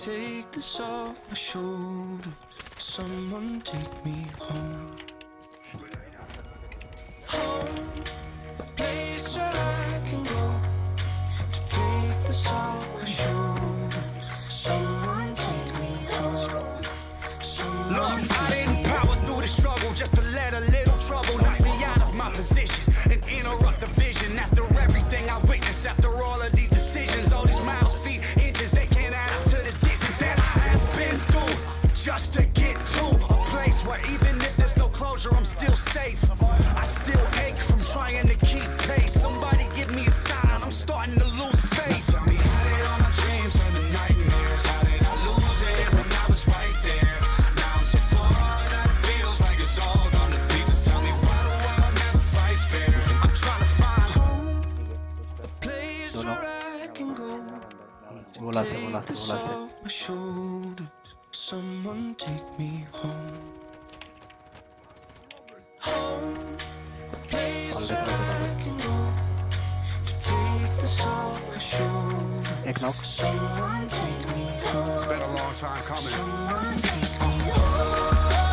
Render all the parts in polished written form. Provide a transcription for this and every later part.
take this off my shoulders. Someone take me home. Home, a place where I can go to take this off my shoulders. Someone take me home. Look, I didn't power through the struggle just to let a little trouble knock me out of my position and interrupt the vision. After everything I witnessed, after all of these decisions, all these miles, feet, inches, they can't add up to the distance that I have been through just to get to a place where even if there's no closure, I'm still safe. I still ache from trying to keep pace. Somebody give me a sign, I'm starting to lose faith. Tell me, how did all my dreams turn to nightmares? How did I lose it when I was right there? Now I'm so far that it feels like it's all gone to pieces. Tell me, why the world never fights fair? I'm trying to find a place where I can go. Take this off my shoulders. Someone take me home. Home, a place where I can go to take this off my shoulders. Someone take me home. It's been a long time coming. Someone take me home.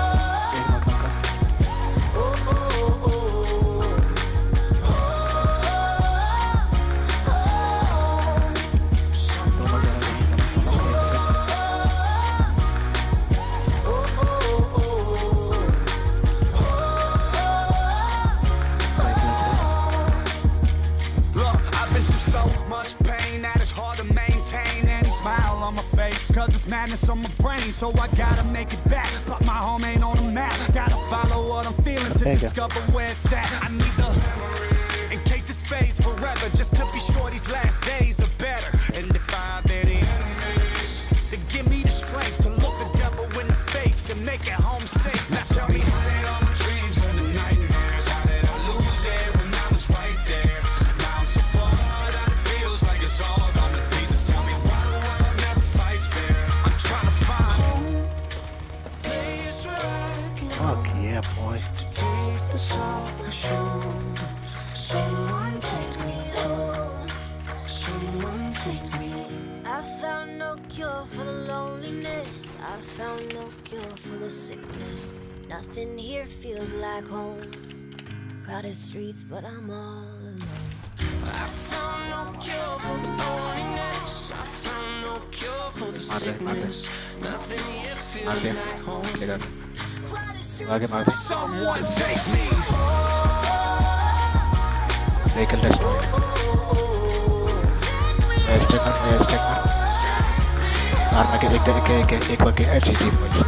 Cause it's madness on my brain, so I gotta make it back. But my home ain't on the map. Gotta follow what I'm feeling to discover where it's at. I need the memory in case this fades forever, just to be sure these last days are better. And if I have any enemies, then give me the strength to look the devil in the face and make it home safe. Now tell me, how did all my dreams turn to nightmares? How did I lose it when I was right there? Now I'm so far that it feels like it's all gone to pieces. Tell me, why the world never fights fair? I'm trying to find a place where I can Fuck yeah, boy. to take this off my shoulders. Someone take me home. Someone take me. I found no cure for the loneliness. I found no cure for the sickness. Nothing here feels like home. Crowded streets, but I'm all alone. I found no cure for the loneliness. I found no cure for the sickness. Nothing here feels like home. someone take me. Vehicle destroyed. Sticker. Arma के एक बार के HG points.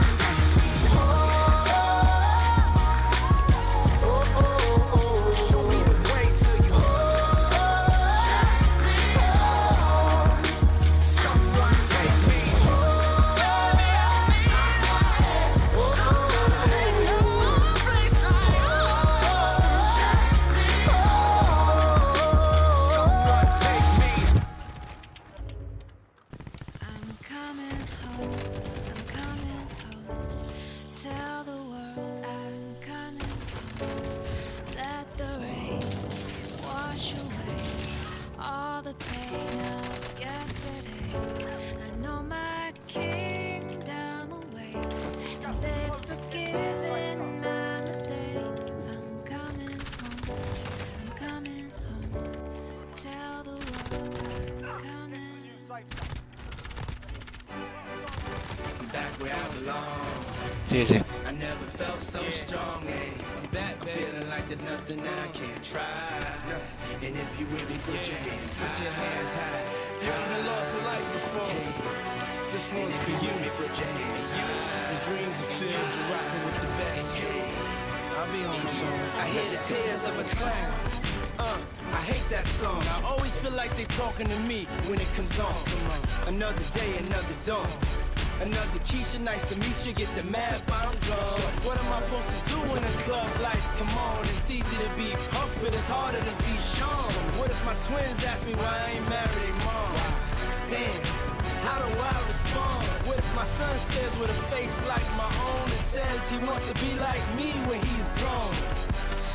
GG. I never felt so strong, I'm back, I'm feeling like there's nothing I can't try. And if you with me, put your hands high. You haven't lost a life before. This one's for you, put your hands high. The dreams are filled, you're rocking with the best. I'll be on soon. I hear the tears of a clown. I hate that song. I always feel like they talking to me when it comes on. Another day, another dawn. Another Keisha, nice to meet you. Get the math, I'm gone. What am I supposed to do when the club lights come on? It's easy to be puffed, but it's harder to be shown. What if my twins ask me why I ain't married their mom? Damn, how do I respond? What if my son stares with a face like my own and says he wants to be like me when he's grown?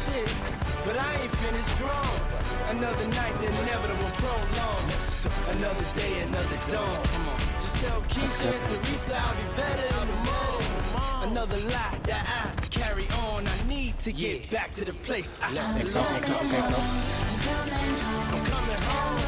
shit, but I ain't finished grown. Another night, the inevitable prolong. Another day, another dawn. Come on. Just tell Keisha and Teresa I'll be better in the morning. Another lie that I carry on. I need to get back to the place I belong. I'm coming home. I'm coming home.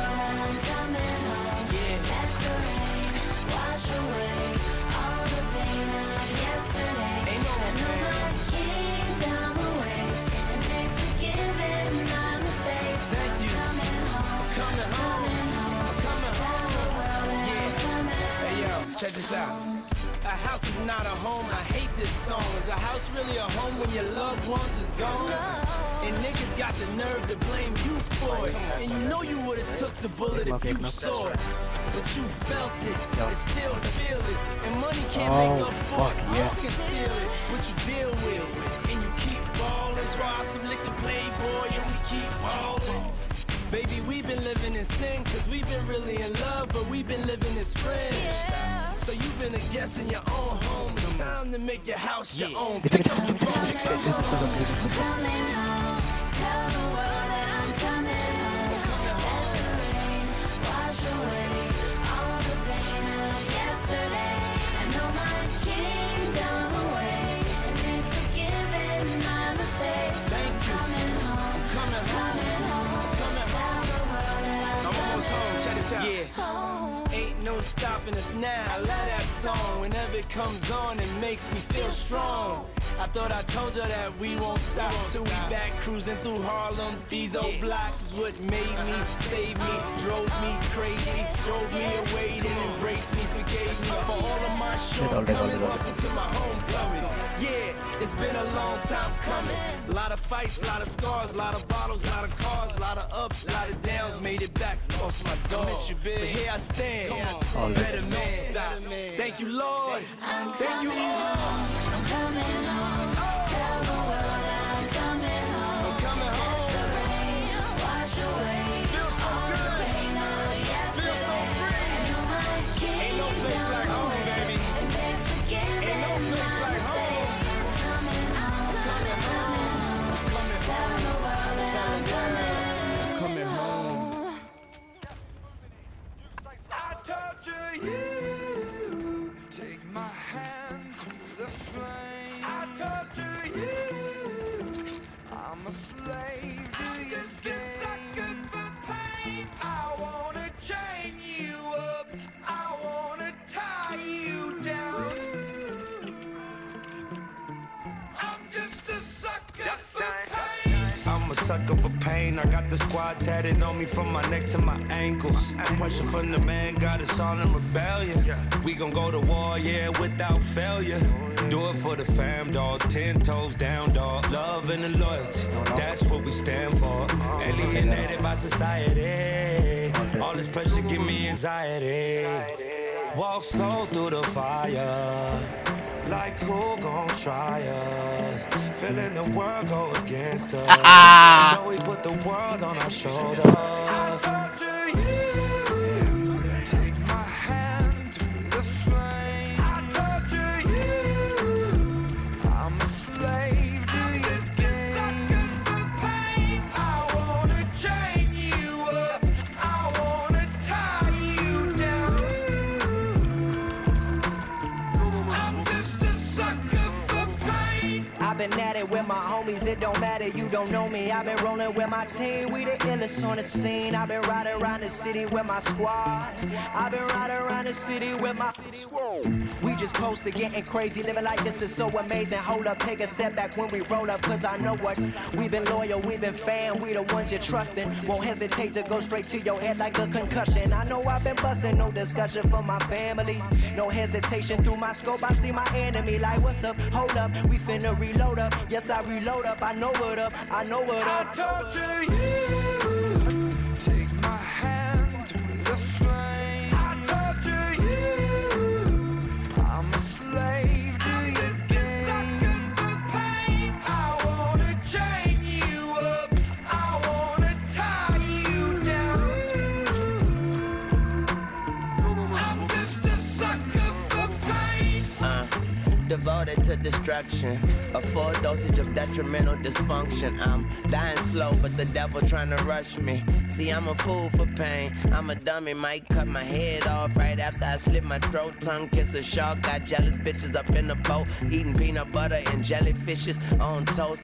Yeah. Let the rain wash away all the pain of yesterday. Ain't no I know my kingdom awaits, and they forgiven my mistakes. Thank you. I'm coming home. I'm coming home. Tell the world that Yeah. I'm coming Hey yo, check this out. A house is not a home, I hate this song. Is a house really a home when your loved ones is gone? And niggas got the nerve to blame you for it. And you know you would've took the bullet if you saw it. But you felt it, and still feel it. And money can't make up for it, or conceal it. But you deal with it, and you keep ballin'. Swallow some liquor, playboy, and we keep ballin'. Baby, we've been living in sin, cause we've been really in love, but we've been living as friends. So you've been a guest in your own home. It's time to make your house your own. coming home. Tell the world that I'm coming home. Let the rain wash away all the pain of yesterday. I know my kingdom awaits, and they've forgiven my mistakes. Thank you. Coming home. Coming home. Coming home. Tell the world that I'm almost home. Check this out. I'm home. Ain't no stopping us now. I love that song. Whenever it comes on, it makes me feel strong. I thought I told you that we won't stop till we back cruising through Harlem. These old blocks is what made me, saved me, drove me crazy, drove me away, then embraced me, forgave me for all of my shortcomings. Welcome to my homecoming. Yeah, it's been a long time coming. A lot of fights, a lot of scars, a lot of bottles, a lot of cars, a lot of ups, a lot of downs. Made it back, lost my dog. Miss you, big. But here I stand, better man. Stop. Thank you, Lord. Thank you, Lord. I'm coming home. Tell the world that I'm coming home. I'm coming home. The rain wash away Feel so all the good. pain of yesterday. Feel so free. I know my Ain't no place like home, baby. and they're forgiven Ain't no place my like home. mistakes. I'm coming home. Coming home. Tell the world that I'm coming home. I torture you. Take my hand through the flame. I torture you. I'm a slave to your games. I wanna chain you up. I wanna tie you down. I'm just a sucker for pain. I'm a sucker for pain. I got the squad tatted on me from my neck to my ankles. Pressure from the man got us all in rebellion. We gon' go to war, yeah, without failure. Do it for the fam, dog. 10 toes down, dog. Love and the loyalty, that's what we stand for. Alienated by society. All this pressure give me anxiety. Walk slow through the fire. Like who gon' try us? Feeling the world go against us. So we put the world on our shoulders. I torture you. Take my hand through the flame. I torture you. I'm a slave to your games. I wanna chain you up. I wanna tie you down. I'm just a sucker for pain. I've been at it with my homies, it don't matter, you don't know me. I've been rolling with my team, we the illest on the scene. I've been riding around the city with my squad. I've been riding around the city with my squad. We just posted getting crazy, living like this is so amazing. Hold up, take a step back when we roll up, cause I know what. We've been loyal, we've been fan, we the ones you're trusting. Won't hesitate to go straight to your head like a concussion. I know I've been busting, no discussion for my family. No hesitation through my scope, I see my enemy like, what's up, hold up, we finna reload up. Yes, I reload up, I know what up, I know what I up. torture you. Take my hand through the flame. I torture you. I'm a slave to your games. I wanna chain you up. I wanna tie you down. I'm just a sucker for pain. devoted to destruction. A full dosage of detrimental dysfunction. I'm dying slow, but the devil trying to rush me. See, I'm a fool for pain. I'm a dummy, might cut my head off right after I slit my throat. Tongue kiss a shark, got jealous bitches up in the boat, eating peanut butter and jellyfishes on toast.